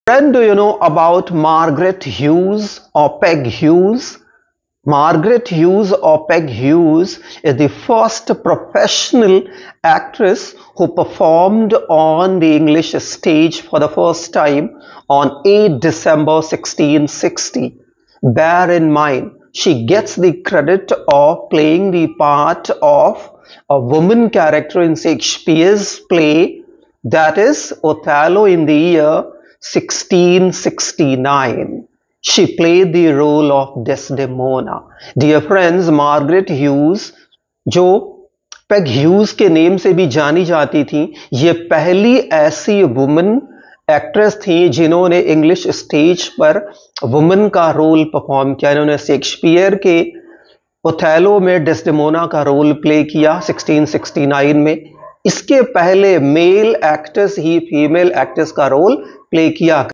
Friend, do you know about Margaret Hughes or Peg Hughes? Margaret Hughes or Peg Hughes is the first professional actress who performed on the English stage for the first time on 8 December 1660. Bear in mind, she gets the credit of playing the part of a woman character in Shakespeare's play, that is Othello, in the year 1669. She played the role of Desdemona. Dear friends, Margaret Hughes, जो Peg Hughes के name से भी जानी जाती थी, ये पहली ऐसी वुमन एक्ट्रेस थी जिन्होंने इंग्लिश स्टेज पर वुमन का रोल परफॉर्म किया। इन्होंने शेक्सपियर के ओथेलो में डेस्डेमोना का रोल प्ले किया 1669 में। इसके पहले मेल एक्टर्स ही फीमेल एक्ट्रेस का रोल प्ले किया।